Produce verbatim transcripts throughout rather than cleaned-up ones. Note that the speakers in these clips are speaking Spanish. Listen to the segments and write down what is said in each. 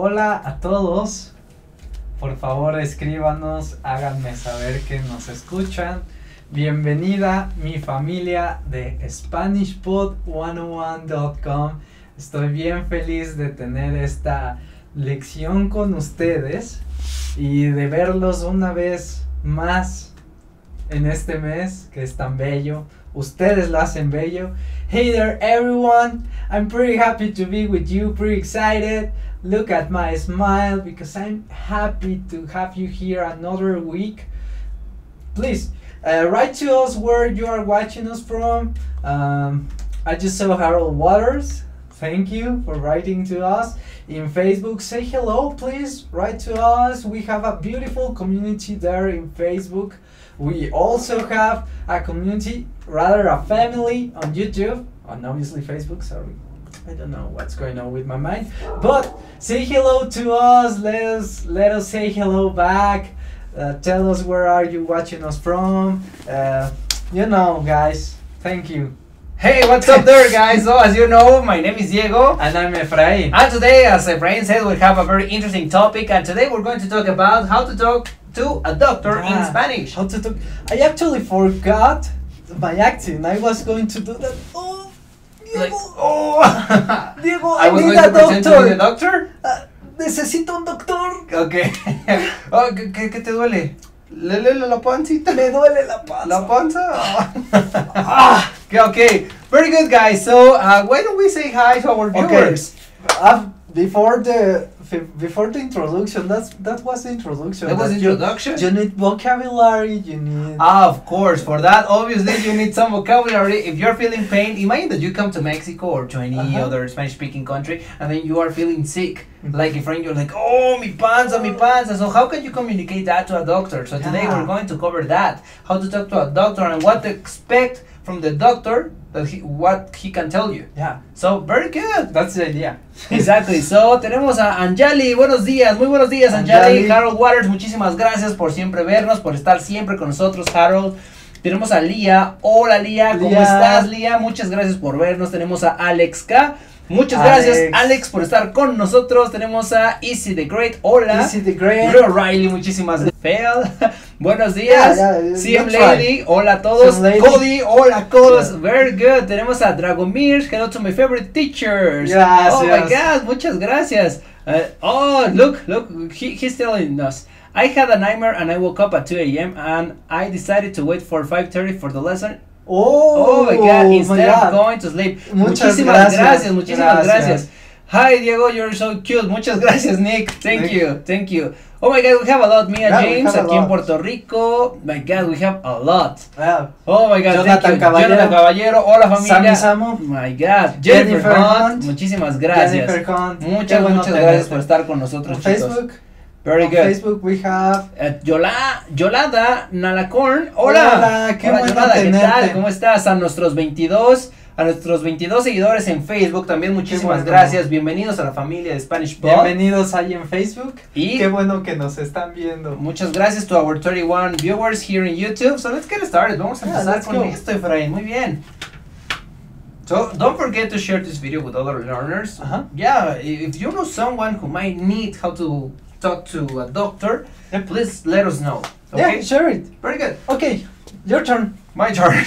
Hola a todos. Por favor, escríbanos, háganme saber que nos escuchan. Bienvenida mi familia de Spanish Pod ciento uno punto com. Estoy bien feliz de tener esta lección con ustedes y de verlos una vez más en este mes que es tan bello. Ustedes lo hacen bello. Hey there everyone, I'm pretty happy to be with you, pretty excited. Look at my smile because I'm happy to have you here another week. Please uh, write to us where you are watching us from. Um, I just saw Harold Waters. Thank you for writing to us. In Facebook, say hello, please. Write to us. We have a beautiful community there in Facebook. We also have a community, rather a family on YouTube, and obviously Facebook, sorry. I don't know what's going on with my mind. But say hello to us. Let us, let us say hello back. Uh, tell us where are you watching us from. Uh, you know, guys. Thank you. Hey, what's up there, guys? So, as you know, my name is Diego. And I'm Efrain. And today, as Efrain said, we have a very interesting topic. And today we're going to talk about how to talk to a doctor Yeah, in Spanish. How to talk. I actually forgot my accent. I was going to do that. Oh, Diego. Like, oh! Diego, I I, was need going a to pretend to be doctor. the doctor? Ah, necesito un doctor. Okay. Oh, ¿qué, qué, ¿qué te duele? ¿Le duele la pancita? Me duele la panza. La panza? Ah, okay, okay. Very good, guys. So, uh, why don't we say hi to our viewers? Okay. Uh, before the before the introduction, that's that was the introduction. That was you- introduction? You, need vocabulary. You need. Ah, of course. For that, obviously, you need some vocabulary. If you're feeling pain, imagine that you come to Mexico or to any Uh-huh. other Spanish-speaking country, and then you are feeling sick. Like, if you're like, oh, mi panza, mi panza. So how can you communicate that to a doctor? So today Yeah. we're going to cover that. How to talk to a doctor and what to expect from the doctor, that he, what he can tell you. Yeah, So, very good. that's the idea. Exactly. So, tenemos a Anjali. Buenos días. Muy buenos días, Anjali. Anjali. Harold Waters, muchísimas gracias por siempre vernos, por estar siempre con nosotros, Harold. Tenemos a Lía. Hola, Lía. ¿Cómo Lía. estás, Lía? Muchas gracias por vernos. Tenemos a Alex K. Muchas Alex. gracias, Alex, por estar con nosotros. Tenemos a Easy the Great. Hola. Easy the Great. Rio Riley, muchísimas gracias. Fail. Buenos días. Yeah, yeah, C M that's Lady, hola a todos. C M Lady. Cody, hola a todos. Yeah. Very good. Tenemos a Dragomir. Hello to my favorite teachers. Yes, oh my yes. God, muchas gracias. Uh, oh, look, look, he, he's telling us. I had a nightmare and I woke up at two a m and I decided to wait for five thirty for the lesson. Oh, Oh my God, my instead God. of going to sleep. Muchas muchísimas gracias. gracias, muchísimas Gracias. gracias. Hi Diego, you're so cute. Muchas gracias, Nick. Thank Nick. you, thank you. Oh my God, we have a lot. Mia Yeah, we James have a aquí en lot. Puerto Rico. My God, we have a lot. Yeah. Oh my God, Jonathan thank you. Caballero. Jonathan Caballero. Hola familia. Sammy Samo. My God, Jennifer, Jennifer Hunt. Hunt. Muchísimas gracias. Jennifer Hunt. Muchas, Qué bueno muchas gracias tenerte. por estar con nosotros, On chicos. Facebook. Very on good. Facebook we have. Eh, Yola, Yolada Nalacorn, hola. Hola, qué bueno Yolanda, ¿qué tenerte. tal? ¿Cómo estás? A nuestros veintidós, a nuestros veintidós seguidores en Facebook, también muchísimas bueno. gracias. Bienvenidos a la familia de Spanish Pod. Bienvenidos ahí en Facebook. Y Qué bueno que nos están viendo. muchas gracias to our thirty-one viewers here in YouTube. So let's get started. Vamos a Yeah, empezar let's con go. esto, Efraín. Muy bien. So don't forget to share this video with other learners. Uh-huh. Yeah, if you know someone who might need how to talk to a doctor, Yep. please let us know. Okay? Yeah, share it. Very good. Okay, your turn. My turn.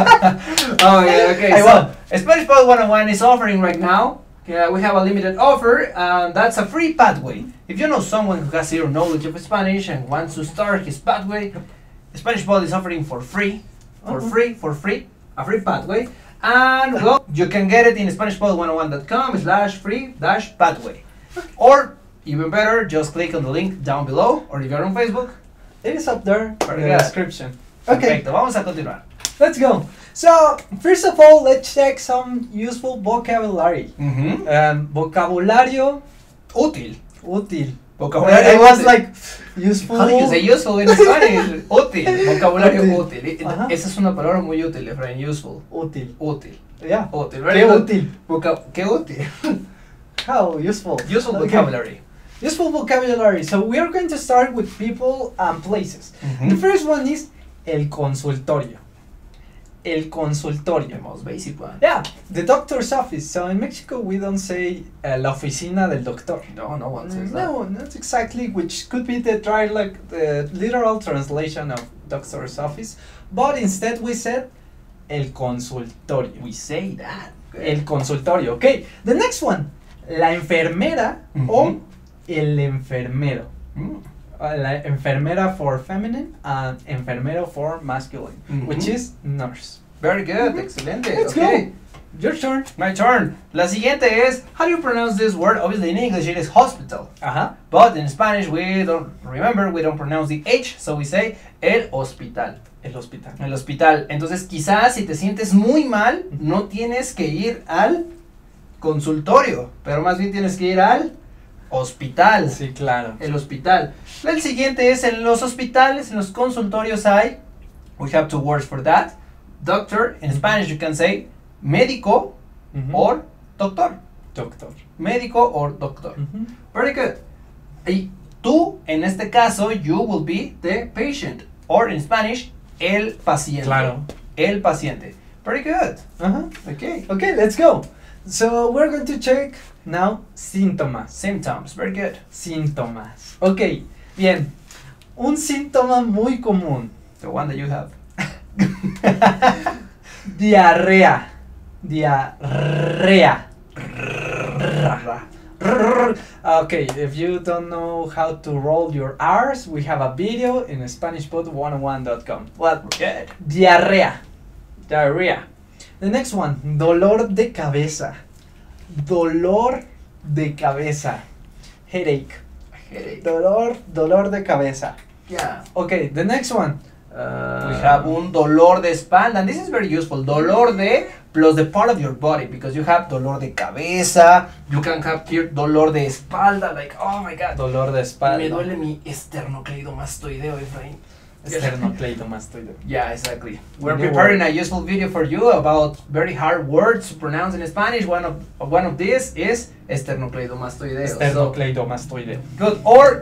Oh yeah, okay. I so won. Spanish Pod one oh one is offering right now. Yeah, we have a limited offer, and that's a free pathway. If you know someone who has zero knowledge of Spanish and wants to start his pathway, Spanish Pod is offering for free, for Uh-huh. free, for free, a free pathway. And well, you can get it in Spanish Pod one oh one dot com slash free dash pathway. Or even better, just click on the link down below, or if you're on Facebook. It is up there in Very the good. description. Okay, Perfecto, vamos a continuar. let's go. So, first of all, let's check some useful vocabulary. Mhm. Um, vocabulario Útil. útil. Vocabulario I was útil. like, useful. How do you say useful in Spanish? Útil. Vocabulario Útil. útil. Ajá. Esa es una palabra muy útil, Efraín. Useful. Útil. Útil. Yeah. Útil. Very Qué good. útil. Voca- Qué útil. How useful. Useful Okay. vocabulary. Useful vocabulary. So we are going to start with people and places. The first one is el consultorio. el The consultorio. most basic one. Yeah, the doctor's office. So in Mexico we don't say uh, la oficina del doctor. No, no one says that. No, not exactly, which could be the dry, like the literal translation of doctor's office, but instead we said el consultorio. We say that. El consultorio. Okay, the next one, la enfermera o Mhm. el enfermero. Mm. Uh, la enfermera for feminine and enfermero for masculine, Mhm. which is nurse. Very good, Mhm. excelente. Let's Okay. Your turn. My turn. La siguiente es, how do you pronounce this word? Obviously in English it is hospital. Ajá. But in Spanish we don't, remember, we don't pronounce the H, so we say el hospital. El hospital. El hospital. Entonces quizás si te sientes muy mal, no tienes que ir al consultorio, pero más bien tienes que ir al hospital. Sí, claro. El hospital. El siguiente es en los hospitales, en los consultorios hay, we have two words for that. Doctor, in Spanish you can say médico Ujú. or doctor. Doctor. Médico or doctor. Ujú. Very good. Y tú, en este caso, you will be the patient. Or in Spanish, el paciente. Claro. El paciente. Very good. Ajá. Okay. Okay, let's go. So we're going to check now síntomas. Symptoms. Very good. Síntomas. Ok, bien. Un síntoma muy común. The one that you have. Diarrea. Diarrea. Okay, if you don't know how to roll your R's, we have a video in Spanish pod one oh one dot com. Well, Good. diarrea. Diarrea. The next one, dolor de cabeza. Dolor de cabeza. Headache. Headache. Dolor, dolor de cabeza. Yeah. Okay, the next one. Uh, We have un dolor de espalda, and this is very useful. Dolor de plus the part of your body, because you have dolor de cabeza. You can have here dolor de espalda, like, oh my god. dolor de espalda. Me duele mi esternocleidomastoideo, Efraín. Esternocleidomastoideo. Yeah, exactly. We're New preparing word. a useful video for you about very hard words to pronounce in Spanish. One of one of these is esternocleidomastoideo. So, Esternocleidomastoideo. good. Or,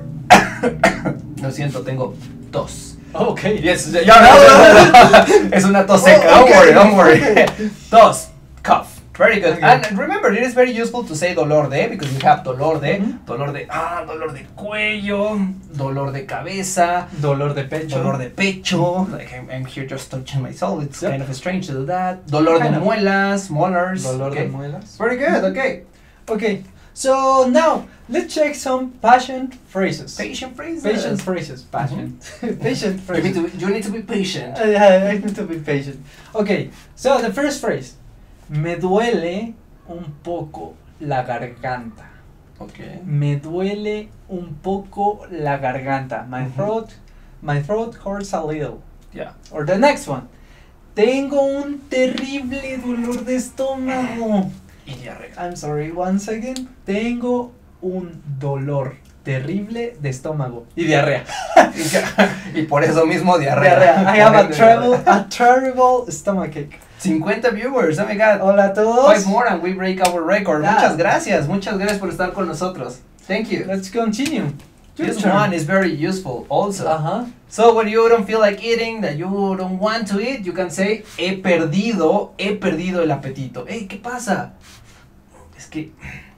lo siento, tengo tos. Okay. Yes, ya, no, no, no. Es una tos seca. Oh, Don't okay. worry, don't worry. Okay. Tos, cough. Very good. Okay. And remember, it is very useful to say dolor de, because we have dolor de, Mhm. dolor de, ah, dolor de cuello, dolor de cabeza, Dolor de pecho. dolor de pecho. Like I'm, I'm here just touching myself. It's Yep. kind of strange to do that. Dolor Kind de of. muelas, molars. Dolor okay. de muelas. Very good. Okay. Okay. So now let's check some patient phrases. Patient phrases. Patient phrases. Patient. Patient You need, phrases. to, you need to be patient. Uh, yeah, I need to be patient. Okay. So the first phrase. Me duele un poco la garganta. Okay. Me duele un poco la garganta. My Mhm. throat, my throat hurts a little. Yeah. Or the next one. Tengo un terrible dolor de estómago. Y diarrea. I'm sorry, one second. Tengo un dolor terrible de estómago. Y diarrea. Y por eso mismo diarrea. Diarrea. I have a Por ende, terrible, a terrible stomachache. cincuenta viewers, oh my god. Hola a todos. Five more and we break our record. Yeah. Muchas gracias, muchas gracias por estar con nosotros. Thank you. Let's continue. Your This turn. one is very useful also. Uh-huh. So when you don't feel like eating, that you don't want to eat, you can say, he perdido, he perdido el apetito. Hey, ¿qué pasa? Es que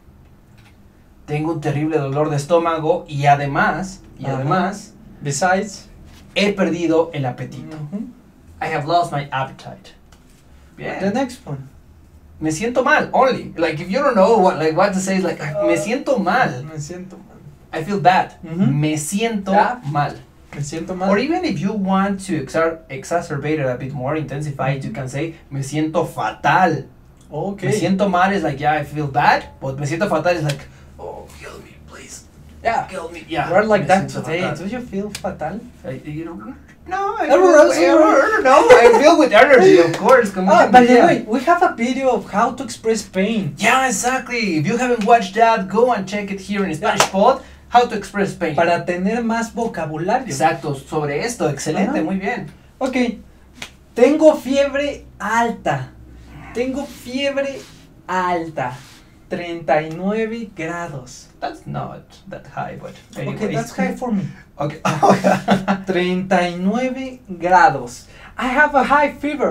tengo un terrible dolor de estómago y además, y Ajá. además, Besides. he perdido el apetito. Mhm. I have lost my appetite. The Bien. next one. Me siento mal, only. Like if you don't know what, like what to say, is like, me siento mal. Me siento mal. I feel bad. Mhm. Me siento Yeah. mal. Me siento mal. Or even if you want to exar- exacerbate it a bit more, intensify it, you can say, me siento fatal. Okay. Me siento mal is like, yeah, I feel bad, but me siento fatal is like, oh, kill me, please. Yeah. Kill me. Yeah. We're like me that siento today. fatal. Do you feel fatal? I- you don't- No, I Everyone feel, else- I don't know. I feel with energy, of course. Con Ah, mucha by the energía. way, we have a video of how to express pain. Yeah, exactly. If you haven't watched that, go and check it here in Spanish Pod. How to express pain. Para tener más vocabulario. Exacto, sobre esto, excelente, Ajá. muy bien. Ok. Tengo fiebre alta. Tengo fiebre alta. treinta y nueve grados. That's not that high, but Okay, anyways. that's high for me. Okay. treinta y nueve grados. I have a high fever.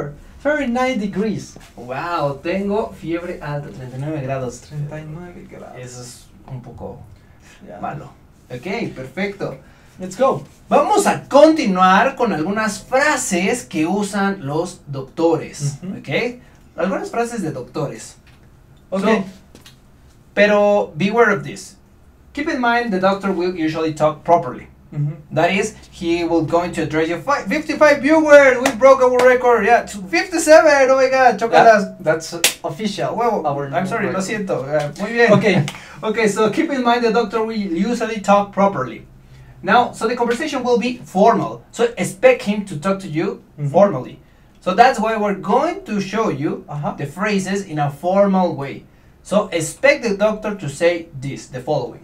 thirty-nine degrees. Wow, tengo fiebre alta, treinta y nueve grados. treinta y nueve grados. Eso es un poco Yeah. malo. Ok, perfecto. Let's go. Vamos a continuar con algunas frases que usan los doctores. Ujú. Ok, algunas frases de doctores. Okay. So, pero beware of this. Keep in mind the doctor will usually talk properly. Mhm. That is, he will going to address you. Fi- fifty-five viewers, we broke our record. Yeah, fifty-seven. Oh my God, chocalas. Yeah, that's uh, official. Huevo. Our I'm new sorry, lo record. siento. Uh, muy bien. Okay. Okay, so keep in mind the doctor will usually talk properly. Now, so the conversation will be formal. So expect him to talk to you Mhm. formally. So that's why we're going to show you Uh-huh. the phrases in a formal way. So expect the doctor to say this, the following.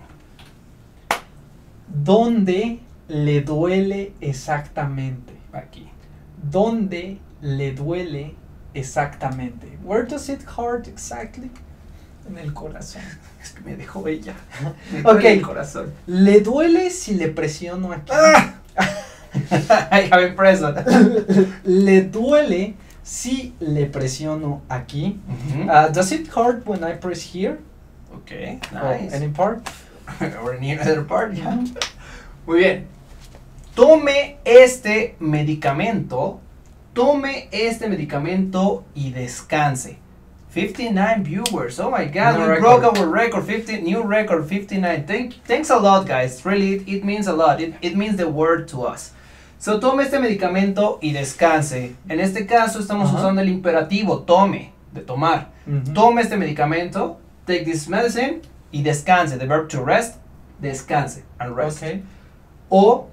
¿Dónde le duele exactamente? Aquí. ¿Dónde le duele exactamente? Where does it hurt exactly? En el corazón. Es que me dejó ella. Me Ok. duele el corazón. ¿Le duele si le presiono aquí? Ah! I have impressed. ¿Le duele si le presiono aquí? Mhm. Uh, does it hurt when I press here? Okay, Or nice. any part? Or any other part, yeah. Muy bien. Tome este medicamento. Tome este medicamento y descanse. fifty-nine viewers. Oh my God, New we record. broke our record. fifty new record. fifty-nine. Thank, thanks a lot, guys. Really, it, it means a lot. It, it means the word to us. So tome este medicamento y descanse. En este caso estamos Ajá. usando el imperativo tome, de tomar. Mhm. Tome este medicamento, take this medicine y descanse. The verb to rest, descanse and rest. Okay. O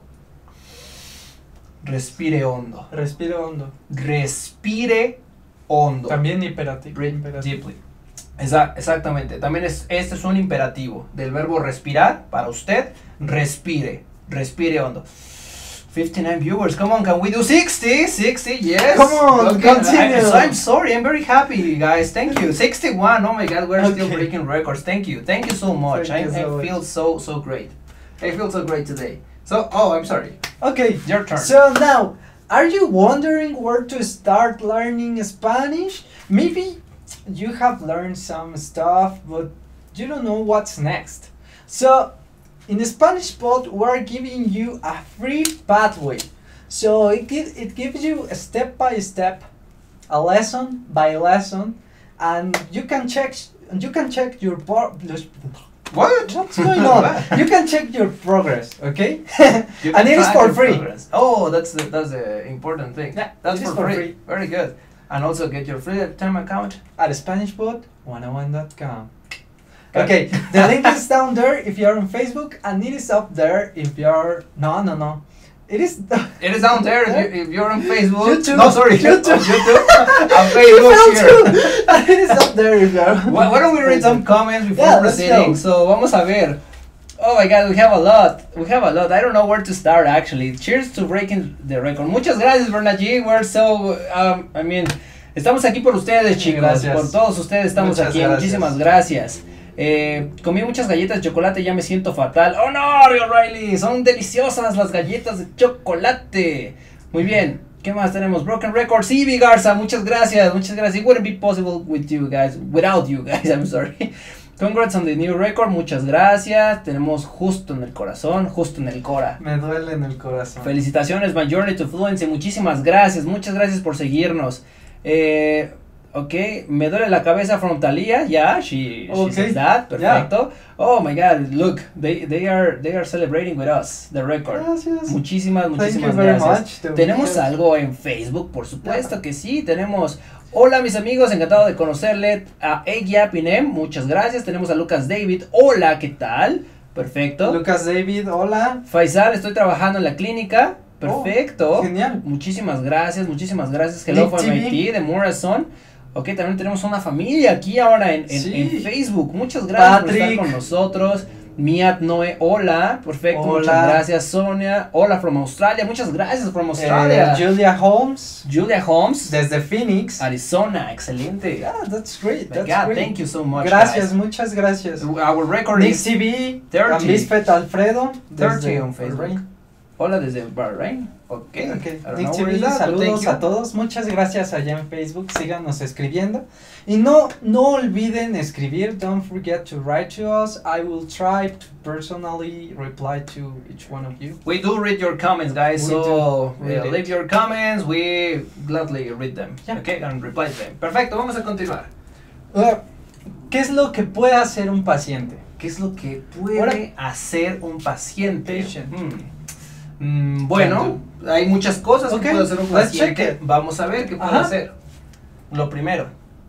respire hondo. Respire hondo. Respire hondo. También imperativo. Breathe imperativo. deeply. Exa- exactamente. También es, este es un imperativo del verbo respirar para usted. Respire. Respire hondo. fifty-nine viewers. Come on, can we do sixty? sixty, yes. Come on, continue. I, so I'm sorry. I'm very happy, guys. Thank you. sixty-one. Oh my God, we're still Okay. breaking records. Thank you. Thank you so much. Thank I, you so I feel much. so, so great. I feel so great today. So, oh, I'm sorry. Okay. Your turn. So now, are you wondering where to start learning Spanish? Maybe you have learned some stuff, but you don't know what's next. So, in the Spanish Pod, we're giving you a free pathway. So it gi- it gives you a step by step, a lesson by lesson, and you can check you can check your por- What? what's going on. You can check your progress, okay? You And can it is track for your free. progress. Oh, that's the that's the important thing. Yeah, That's it is for, for free. free. Very good. And also get your free time account. At Spanish Pod one oh one dot com. Got Okay, the link is down there if you're on Facebook, and it is up there if you're no no no. It is. It is down there if, you, if you're on Facebook. YouTube. No, sorry. YouTube. YouTube. And You Facebook found here. too. And it is up there if you're. Why, why don't we read some comments before Yeah, let's proceeding? go. So, vamos a ver. Oh my God, we have a lot. We have a lot. I don't know where to start actually. Cheers to breaking the record. Muchas gracias, Berna G. We're so, um, I mean, estamos aquí por ustedes, chicos. Gracias. Por todos ustedes estamos Muchas aquí. gracias. Muchísimas gracias. Eh, comí muchas galletas de chocolate y ya me siento fatal. Oh no, O'Reilly, son deliciosas las galletas de chocolate. Muy bien. ¿Qué más tenemos? Broken Records. Sí, Ivy Garza, muchas gracias. Muchas gracias. It wouldn't be possible with you guys. Without you guys, I'm sorry. Congrats on the new record. Muchas gracias. Tenemos justo en el corazón, justo en el cora. Me duele en el corazón. Felicitaciones, My Journey to Fluency. Muchísimas gracias. Muchas gracias por seguirnos. Eh, ok, me duele la cabeza from Thalia. Yeah, she, she Okay. says that. Perfecto. Oh my God, look, they, they are they are celebrating with us the record. Gracias. Muchísimas, Thank muchísimas you very gracias. much. to Tenemos be here. algo en Facebook, por supuesto que sí. Tenemos. Hola mis amigos, encantado de conocerle a Egia Pinem, muchas gracias. Tenemos a Lucas David, hola, ¿qué tal? Perfecto. Lucas David, hola. Faisal, estoy trabajando en la clínica. Perfecto. Oh, genial. Muchísimas gracias, muchísimas gracias. Hello Nick for T V. M I T de Morrison. Ok, también tenemos una familia aquí ahora en, en, Sí. en Facebook. Muchas gracias por Patrick. estar con nosotros. Miat Noé, hola. Perfecto, Hola. muchas gracias. Sonia, hola from Australia. Muchas gracias from Eh, Australia. Julia Holmes, Julia Holmes, desde Phoenix. Arizona, excelente. Yeah, that's great. My That's God, great. thank you so much. Gracias, guys. muchas gracias. Our record Nick is T V, thirty. Lisbeth Alfredo, thirty desde on Facebook. Bahrein. Hola desde Bahrein. Ok. Okay. I don't Nick know T where V, is that, but saludos thank you. a todos. Muchas gracias allá en Facebook. Síganos escribiendo. Y no, no olviden escribir. Don't forget to write to us. I will try to personally reply to each one of you. We do read your comments, guys. We so do read uh, it. leave your comments. We gladly read them. Yeah. Okay, and reply to them. Perfecto. Vamos a continuar. Uh, ¿Qué es lo que puede hacer un paciente? ¿Qué es lo que puede Ahora- hacer un paciente? Patient. Hmm. Mm, bueno, hay muchas cosas Okay, que puede hacer un let's check paciente. it. Vamos a ver qué puede Ajá. hacer. Lo primero.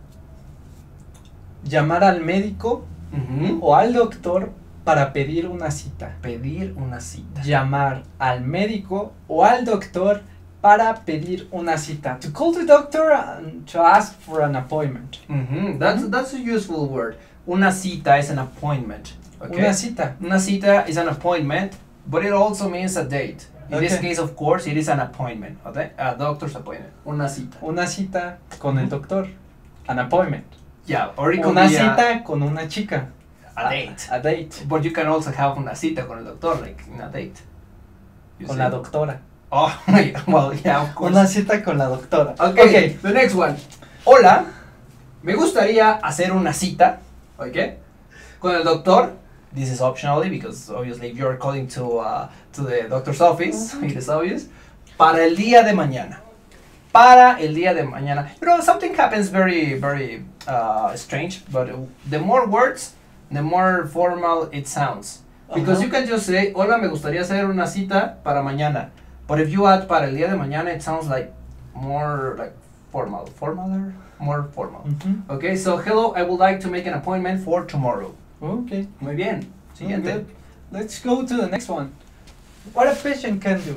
Llamar al médico Ujú. o al doctor para pedir una cita. Pedir una cita. Llamar al médico o al doctor para pedir una cita. To call the doctor and to ask for an appointment. Ujú. That's, that's a useful word. Una cita is an appointment. Okay? Una cita. Una cita is an appointment, but it also means a date. In this Okay. case, of course, it is an appointment. Okay? A doctor's appointment. Una cita. Una cita con el doctor. An appointment. Yeah, or it could Una be a- cita con una chica. a date. A date. But you can also have una cita con el doctor, like in a date. You Con see? la doctora. Oh, well, yeah, of course. Una cita con la doctora. Okay, Okay. the next one. Hola, me gustaría hacer una cita, okay, con el doctor. This is optionally because obviously if you're calling to uh, to the doctor's office, it is obvious. Para el día de mañana. Para el día de mañana. You know, something happens very, very uh, strange, but the more words, the more formal it sounds. Because Uh-huh. you can just say, hola, me gustaría hacer una cita para mañana. But if you add para el día de mañana, it sounds like more like formal. Formaler? More formal. Mhm. Okay, so hello, I would like to make an appointment for tomorrow. Okay. Muy bien. Siguiente. Good. Let's go to the next one. What a patient can do.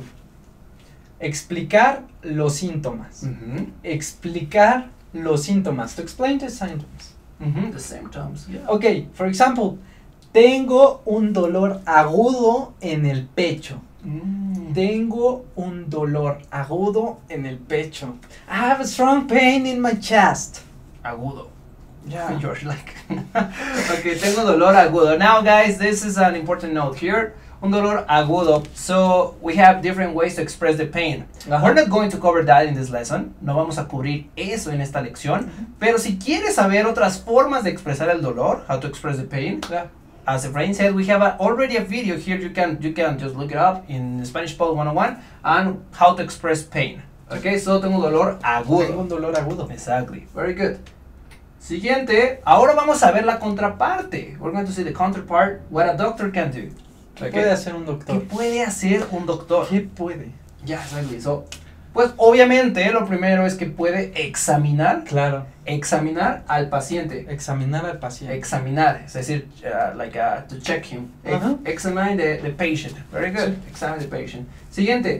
Explicar los síntomas. Mhm. Explicar los síntomas. To explain the symptoms. Mhm. The symptoms. Yeah. Okay, for example, tengo un dolor agudo en el pecho. Mm. Tengo un dolor agudo en el pecho. I have a strong pain in my chest. Agudo. Yeah. You're like, okay, tengo dolor agudo. Now, guys, this is an important note here. Un dolor agudo. So we have different ways to express the pain. Ajá. We're not going to cover that in this lesson. No vamos a cubrir eso en esta lección. Pero si quieres saber otras formas de expresar el dolor, how to express the pain, Yeah. as Efrain said, we have a, already a video here. You can you can just look it up in Spanish Pod one oh one and how to express pain. Okay, so tengo dolor Tengo agudo. un dolor agudo. Exactly. Very good. Siguiente, ahora vamos a ver la contraparte. We're going to see the counterpart, what a doctor can do. ¿Qué Okay. puede hacer un ¿Qué doctor? puede hacer un doctor? ¿Qué puede? Ya, exactly. So, pues obviamente lo primero es que puede examinar, Claro. examinar al paciente. Examinar al paciente. Examinar, es decir, uh, like uh, to check him. Ex- Ajá. Examine the, the patient. Very good. Sí. Examine the patient. Siguiente,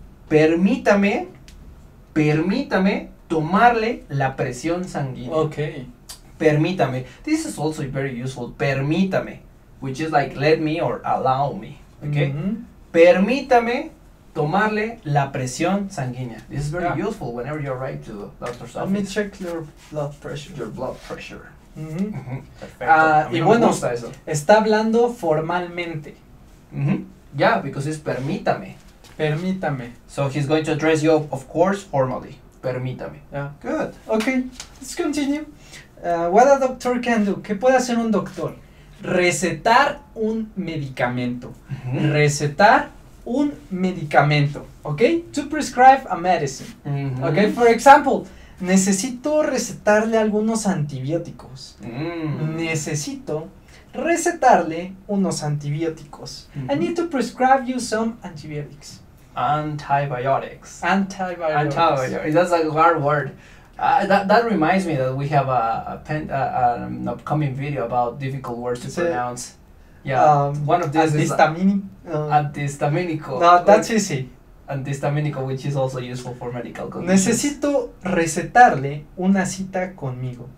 permítame, permítame tomarle la presión sanguínea. Okay. Permítame. This is also very useful. Permítame, which is like let me or allow me. Okay. Mhm. Permítame tomarle la presión sanguínea. This is very Yeah. useful whenever you're right to doctor's Let me office. check your blood pressure. Your blood pressure. Mhm. Ujú, perfecto. Ah, A mí y no bueno. me gusta eso. Está hablando formalmente. Mhm. Yeah, because it's permítame. Permítame. So he's going to address you, of course, formally. Permítame. Yeah. Good. Okay, let's continue. Uh, what a doctor can do. ¿Qué puede hacer un doctor? Recetar un medicamento. Mhm. Recetar un medicamento. Okay? To prescribe a medicine. Mhm. Okay, for example, necesito recetarle algunos antibióticos. Mm. Necesito recetarle unos antibióticos. I Mhm. need to prescribe you some antibiotics. Antibiotics. Antibiotics. Antibiotics. That's a hard word. Uh, that, that reminds me that we have a, a pen, uh, an upcoming video about difficult words to Sí. pronounce. Yeah, Um, one of these is Antihistamini- uh, antihistamínico. no, that's easy. Antihistamínico, which is also useful for medical conditions. Necesito recetarle una cita conmigo.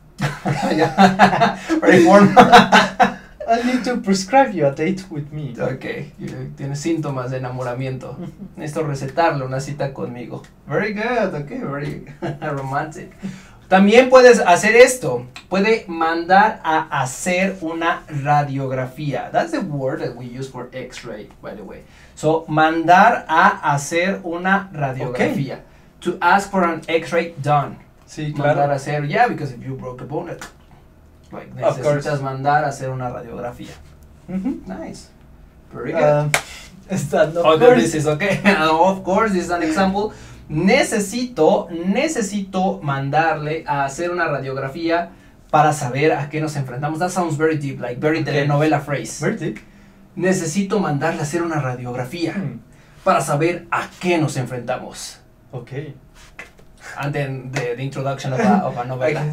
Yeah. Very formal. I need to prescribe you a date with me. Ok, you- tienes síntomas de enamoramiento. Necesito recetarle una cita conmigo. Very good, okay, very romantic. También puedes hacer esto. Puede mandar a hacer una radiografía. That's the word that we use for X-ray, by the way. So, mandar a hacer una radiografía. Okay. To ask for an X-ray done. Sí, claro. Mandar a hacer, yeah, because if you broke a bone, like, necesitas mandar a hacer una radiografía. Mm-hmm. Nice. Very good. Um, is that oh, this is okay. Of course, this is an example. Necesito, necesito mandarle a hacer una radiografía para saber a qué nos enfrentamos. That sounds very deep, like very okay. telenovela phrase. Very deep. Necesito mandarle a hacer una radiografía hmm. para saber a qué nos enfrentamos. Okay. And then the, the introduction of a, of a novela.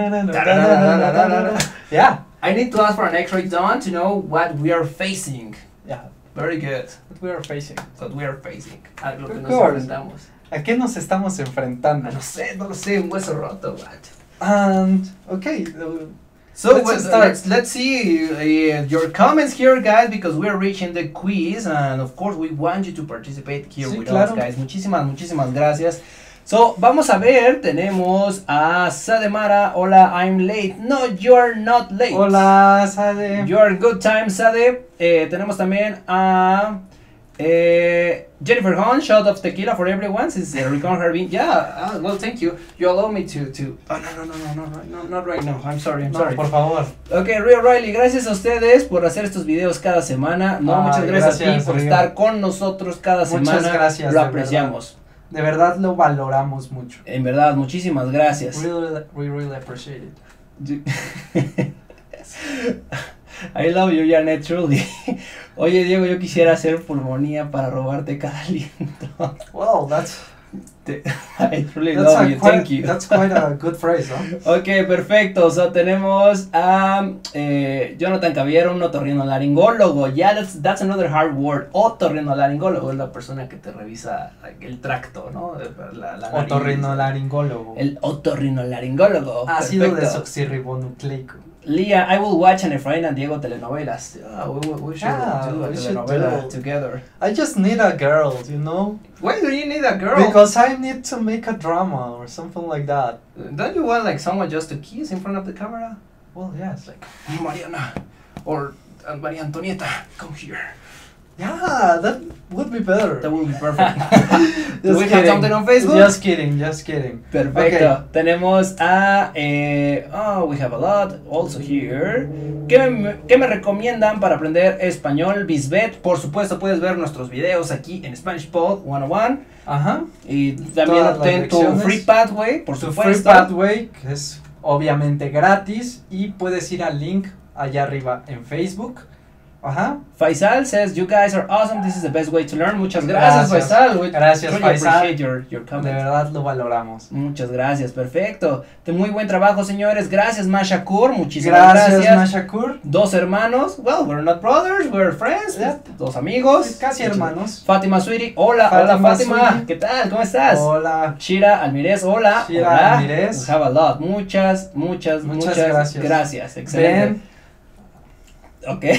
Yeah. I need to ask for an X-ray done to know what we are facing. Yeah. Very good. What we are facing. What we are facing. A lo que of nos course. enfrentamos. ¿A qué nos estamos enfrentando? No sé, no lo sé, un hueso roto, what? And, okay. Uh, so, let's, well, start. let's, let's see uh, your comments here, guys, because we are reaching the quiz, and of course we want you to participate here sí, with claro. us, guys. Muchísimas, muchísimas gracias. So, vamos a ver, tenemos a Sademara. Hola, I'm late. No, you're not late. Hola, Sade. You're in good time, Sade. Eh, tenemos también a eh, Jennifer Hahn, shot of tequila for everyone, since uh, Recon Harbin. Yeah, uh, well, thank you. You allow me to, to... Oh, no, no, no, no, no, no, not right now. I'm sorry, I'm no, sorry. por favor. Ok, Rio Riley, gracias a ustedes por hacer estos videos cada semana. No, ah, muchas gracias, gracias a ti por Rio. estar con nosotros cada muchas semana. Gracias, lo apreciamos. De verdad lo valoramos mucho. En verdad, muchísimas gracias. Really, we really appreciate it. I love you, Janet, truly. Oye, Diego, yo quisiera hacer pulmonía para robarte cada aliento. Well, that's... I truly that's love you, quite, thank you. That's quite a good phrase, ¿no? Ok, perfecto. So, tenemos a eh, Jonathan Caviero, un otorrinolaringólogo. Yeah, that's, that's another hard word. Otorrinolaringólogo es la persona que te revisa el tracto, ¿no? La, la otorrinolaringólogo. El otorrinolaringólogo. Ácido desoxirribonucleico. Leah, I will watch an Efraín and Diego telenovelas. Oh, we, we should yeah, do a we telenovela should do. together. I just need a girl, you know? Why do you need a girl? Because I need to make a drama or something like that. Don't you want like someone just to kiss in front of the camera? Well, yes. Like, Mariana or uh, Maria Antonieta, come here. Yeah, that would be better. That would be perfect. Do we kidding. have something on Facebook? Just kidding, just kidding. Perfecto. Okay. Tenemos a... Eh, oh, we have a lot also here. ¿Qué me, ¿Qué me recomiendan para aprender español? Bisbet. Por supuesto, puedes ver nuestros videos aquí en Spanish Pod ciento uno. Ajá. Y también obtén tu Free Pathway, por tu supuesto. Free Pathway, que es obviamente gratis. Y puedes ir al link allá arriba en Facebook. Ajá. Faisal says, you guys are awesome, this is the best way to learn. Muchas gracias, gracias Faisal. We gracias, really Faisal. Appreciate your, your comment. De verdad lo valoramos. Muchas gracias, perfecto. De muy buen trabajo, señores. Gracias, Mashakur. Muchísimas gracias. Gracias, Mashakur. Dos hermanos. Well, we're not brothers, we're friends. Yeah. Dos amigos. Casi hermanos. Fátima Sweetie. Hola, Fátima hola Fátima. Sweetie. ¿Qué tal? ¿Cómo estás? Hola. Shira Almirez. Hola. Shira hola. Almirez. We have a lot. Muchas, muchas, muchas, muchas gracias. Gracias. Excelente. Ben. Ok.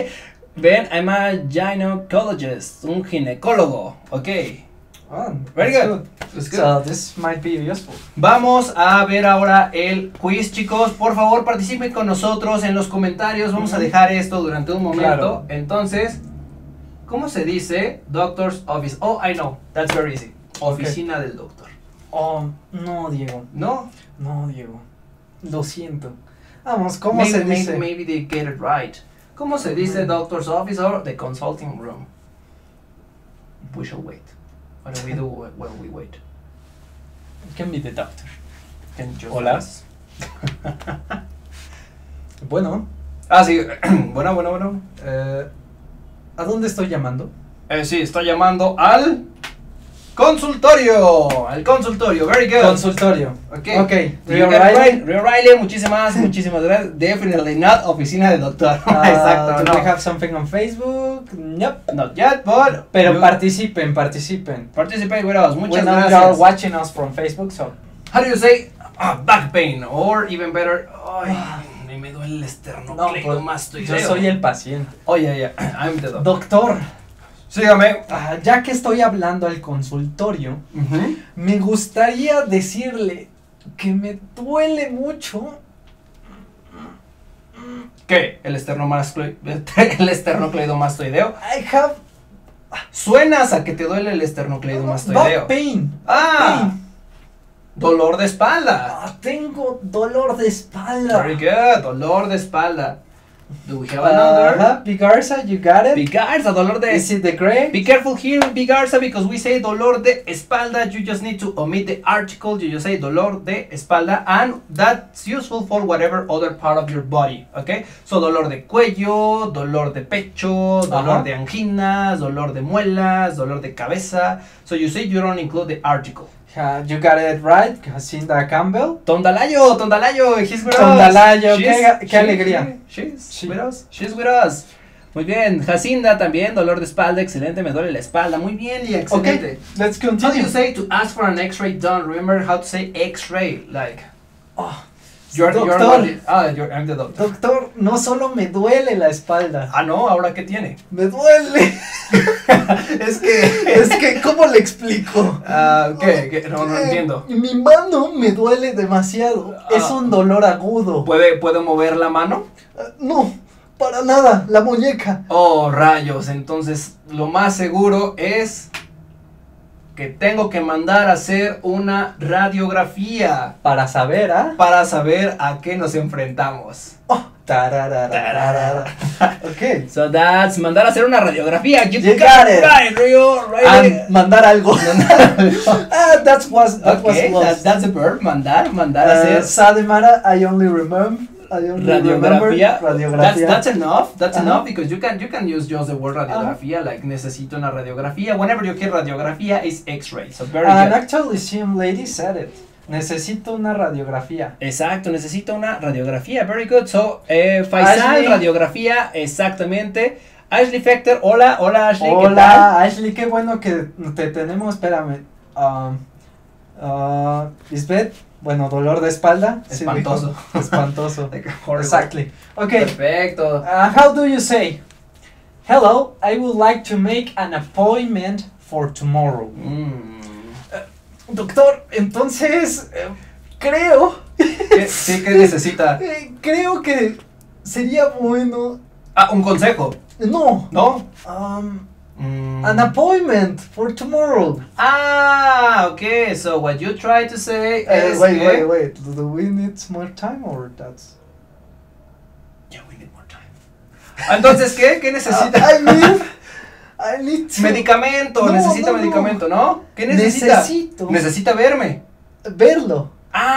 Ben, I'm a gynecologist, un ginecólogo. Ok. Oh, very good. good. So this might be useful. Vamos a ver ahora el quiz, chicos. Por favor, participen con nosotros en los comentarios. Vamos a dejar esto durante un momento. Claro. Entonces, ¿cómo se dice doctor's office? Oh, I know. That's very easy. Oficina okay. del doctor. Oh, no, Diego. ¿No? No, Diego. Lo siento. Vamos, ¿cómo maybe, se dice? Maybe, maybe they get it right. ¿Cómo se dice doctor's office or the consulting room? We shall wait. What do we do when we wait? It can be the doctor. Can just Hola. Bueno. Ah, sí. bueno, bueno, bueno. Eh, ¿A dónde estoy llamando? Eh, sí, estoy llamando al consultorio. Al consultorio. Very good. Consultorio. Okay. Okay. Rio Riley. Rio Riley, muchísimas, muchísimas gracias. Definitely not oficina de doctor. Uh, Exacto. Do no. we have something on Facebook? Nope. Not yet, but. Pero you participen, participen. Participate with us. Muchas we know gracias. you are watching us from Facebook, so. How do you say ah, back pain? Or even better, ay, me duele el esternocleidomastoideo. No, pues, yo soy el paciente. Oh, yeah, yeah. I'm the doctor. Doctor. Sígame. Uh, ya que estoy hablando al consultorio, uh-huh. me gustaría decirle que me duele mucho. ¿Qué? ¿El esternocleidomastoideo? ¿El esternocleidomastoideo? I have Suenas a que te duele el esternocleidomastoideo. back pain. Ah, Pain. dolor de espalda. Ah, tengo dolor de espalda. Very good, dolor de espalda. Do we have another? Uh-huh. Pigarza, you got it? Bigarza, dolor de... Is it the gray? Be careful here in Bigarza because we say dolor de espalda. You just need to omit the article. You just say dolor de espalda, and that's useful for whatever other part of your body. Okay? So dolor de cuello, dolor de pecho, dolor Ajá. de anginas, dolor de muelas, dolor de cabeza. So you say you don't include the article. Uh, you got it right, Jacinda Campbell. Tondalayo, Tondalayo, he's with us. Tondalayo, She's- qué, qué she- alegría. She's Sí. with us. She's with us. Muy bien, Jacinda también, dolor de espalda, excelente, me duele la espalda. Muy bien, Lia, excelente. Okay, let's How do continue. you say to ask for an X-ray done? Remember how to say X-ray, like Oh, you're you're doctor, body- ah, you're, I'm the doctor. doctor, no solo me duele la espalda, Ah, no, ahora qué tiene. me duele. Es que Es que, ¿cómo le explico? ah, ¿qué? ¿Qué? No, no Eh, entiendo. Mi mano me duele demasiado. Es Ah. un dolor agudo. ¿Puede puedo mover la mano? Ah, no, para nada, la muñeca. Oh, rayos, entonces lo más seguro es que tengo que mandar a hacer una radiografía Para saber, ¿ah? para saber a qué nos enfrentamos. Oh, tararararara. Ok. So that's mandar a hacer una radiografía. You, You got, got it it. right, Rio. Right. And mandar algo. Ah, that was, that Okay, was that, lost. that's a verb. Mandar, mandar a Uh, hacer Sademara, I only remember. I only remember radiografía. That's, radiografía. that's enough. That's Ajá. enough because you can you can use just the word radiografía. Like necesito una radiografía. Whenever you hear radiografía, is X-ray. So very An good. actually some lady said it. Necesito una radiografía. Exacto, necesito una radiografía. Very good. So, eh, Faisal, Ashley. radiografía, exactamente. Ashley Fector, hola, hola Ashley, ¿qué tal? Hola, Ashley, qué bueno que te tenemos. Espérame. Um, uh, Lisbeth, bueno, dolor de espalda. Sí, Espantoso. dijo. Espantoso. Like, horrible. Exactly. Okay. Perfecto. Uh, how do you say? Hello, I would like to make an appointment for tomorrow. Mm. Doctor, entonces eh, creo, ¿Qué, sí, ¿qué necesita? eh, creo que sería bueno. Ah, un consejo, No, ¿no? um, Mm. an appointment for tomorrow. Ah, okay. So what you try to say Eh, is wait, que- wait, wait. Do we need more time or that's? Yeah, we need more time. Entonces, ¿qué? ¿Qué necesita? I mean, I need to Medicamento, No, necesita no, no. medicamento, ¿no? ¿Qué necesita? Necesito Necesita verme. verlo.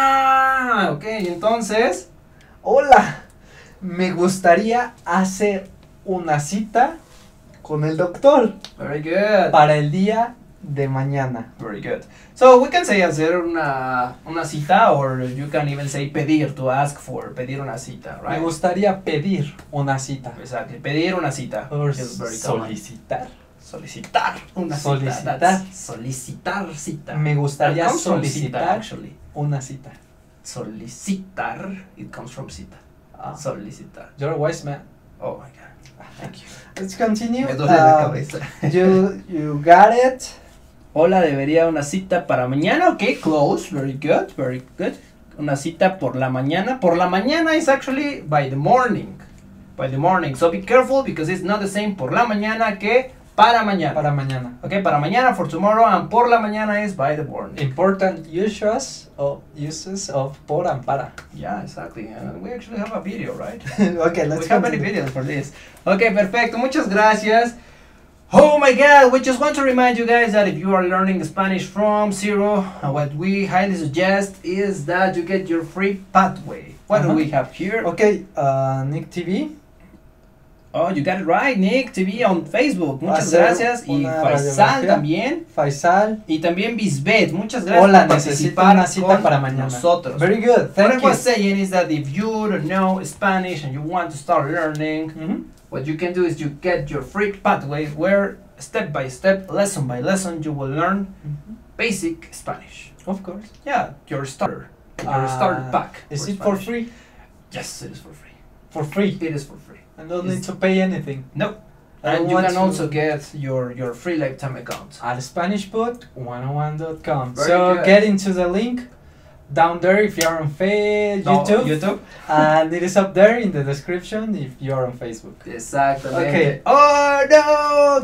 Ah, ok, entonces. Hola, me gustaría hacer una cita con el doctor Very good. para el día de mañana. Very good. So we can say hacer una, una cita, or you can even say pedir, to ask for, pedir una cita, Me right? gustaría pedir una cita. Exactly, pedir una cita. Or is very common. solicitar. Solicitar una Solicitar. cita. That's solicitar cita. Me gustaría That comes from cita, solicitar actually. una cita. Solicitar, it comes from cita. Ah, Solicitar. you're a wise man. Oh my god. Thank you. Let's continue. Me duele la Uh, cabeza. you, you got it. Hola, debería una cita para mañana. Okay, close. Very good, very good. Una cita por la mañana. Por la mañana is actually by the morning. By the morning. So be careful because it's not the same por la mañana que para mañana. Para mañana. Okay, para mañana, for tomorrow, and por la mañana is by the morning. Important uses of uses of por and para. Yeah, exactly. And we actually have a video, right? Okay, let's we have many continue. videos for this. Okay, perfecto. Muchas gracias. Oh my god, we just want to remind you guys that if you are learning Spanish from zero, uh, what we highly suggest is that you get your free pathway. What do Uh-huh. we have here? Okay, uh, Nick T V. Oh, you got it right, Nick. T V on Facebook. Muchas Hacer gracias. Y una Faisal radiografía. también. Faisal. Y también Bisbet. Muchas gracias Hola, por necesito participar una cita con para mañana. nosotros. Very good, What thank I you. was saying is that if you don't know Spanish and you want to start learning, Mhm. what you can do is you get your free pathway where step by step, lesson by lesson, you will learn Mhm. basic Spanish. Of course. Yeah, your starter, your Uh, starter pack. Is for it for Spanish. free? Yes, it is for free. For free. It is for free. I don't Is- need to pay anything. No, I and you want can to- also get your your free lifetime account. At SpanishPod one oh one dot com. Very So good. get into the link, down there if you're on fa- No, YouTube. YouTube. And it is up there in the description if you're on Facebook. Exactamente. Okay. Oh no,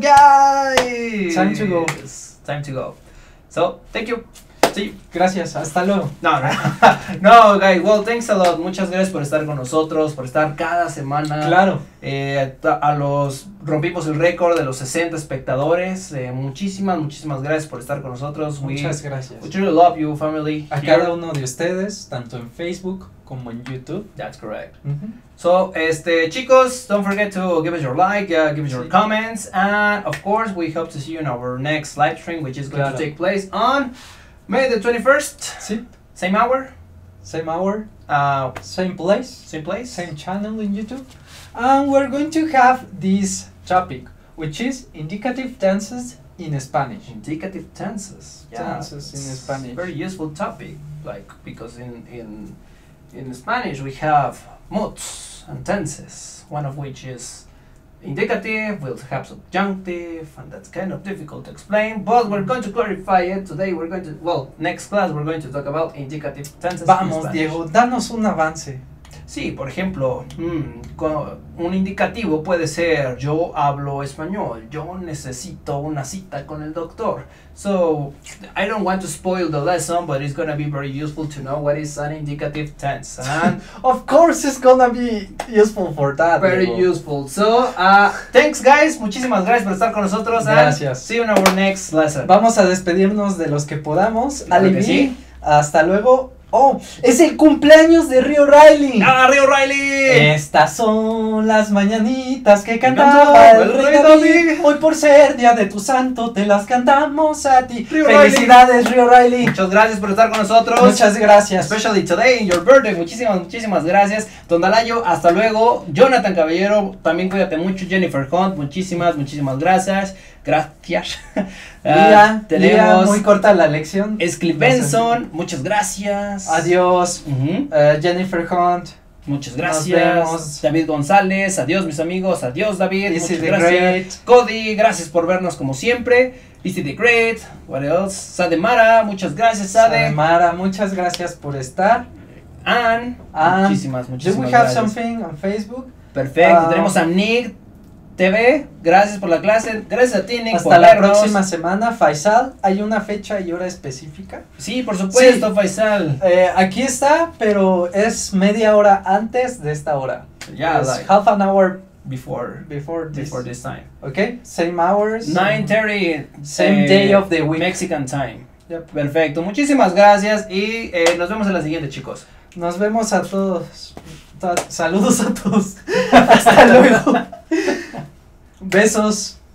guys. Time to go. Time to go. So, thank you. See you. Gracias, hasta luego. No, no, no, guys. Well, thanks a lot. Muchas gracias por estar con nosotros, por estar cada semana. Claro. Eh, a, a los rompimos el récord de los sesenta espectadores. Eh, muchísimas, muchísimas gracias por estar con nosotros. Muchas we, gracias. We truly love you, family. A Here. cada uno de ustedes, tanto en Facebook como en YouTube. That's correct. Uh-huh. So, este, chicos, don't forget to give us your like, uh, give us your Sí. comments, and of course, we hope to see you in our next live stream, which is going Claro. to take place on May the twenty-first, Sí, same hour, same hour, uh, same place, same place. same channel in YouTube. And we're going to have this topic, which is indicative tenses in Spanish. Indicative tenses. Yeah, Tenses in it's Spanish. Very useful topic, like because in in in Spanish we have moods and tenses. One of which is indicative, we'll have subjunctive, and that's kind of difficult to explain. But we're going to clarify it today. We're going to well, next class we're going to talk about indicative tenses. in Vamos, Spanish. Diego, danos un avance. Sí, por ejemplo, mm, co- un indicativo puede ser yo hablo español, yo necesito una cita con el doctor. So, I don't want to spoil the lesson, but it's going to be very useful to know what is an indicative tense. And Of course it's gonna be useful for that. very Diego. useful. So, uh, thanks guys, muchísimas gracias por estar con nosotros. Gracias. And see you in our next lesson. Vamos a despedirnos de los que podamos. Claro que Alibi, sí. hasta luego. Oh, es el cumpleaños de Río Riley. ¡Ah, Río Riley! Estas son las mañanitas que cantaba cantaba el el rey rey David. David. Hoy por ser día de tu santo te las cantamos a ti. Río Felicidades, Río Riley. Muchas gracias por estar con nosotros. Muchas gracias. Especially today in your birthday. Muchísimas, muchísimas gracias. Don Dalayo, hasta luego. Jonathan Caballero, también cuídate mucho. Jennifer Hunt, muchísimas, muchísimas gracias. Gracias. Lía, Ah, tenemos Lía, muy corta la lección. Esclip Benson, muchas gracias. Adiós. Ujú. Eh, Jennifer Hunt. Muchas Nos gracias. vemos. David González, adiós mis amigos. Adiós David. Easy Muchas the gracias. Great. Cody, gracias por vernos como siempre. Easy the Great. What else? Sade Mara, muchas gracias Sade. Mara, muchas gracias por estar. Ann, Ann, muchísimas, Do muchísimas we have gracias. something on Facebook? Perfecto, Ah. tenemos a Nick T V, gracias por la clase, gracias a ti Nick Hasta por la vernos. próxima semana. Faisal, ¿hay una fecha y hora específica? Sí, por supuesto, Faisal. Eh, aquí está, pero es media hora antes de esta hora. Yeah, It's like half an hour before before this. before this time. Okay, same hours. nine thirty Same day of the week. Mexican time. Yep. Perfecto, muchísimas gracias y eh, nos vemos en la siguiente, chicos. Nos vemos a todos. Ta- Saludos a todos. Hasta luego. Besos.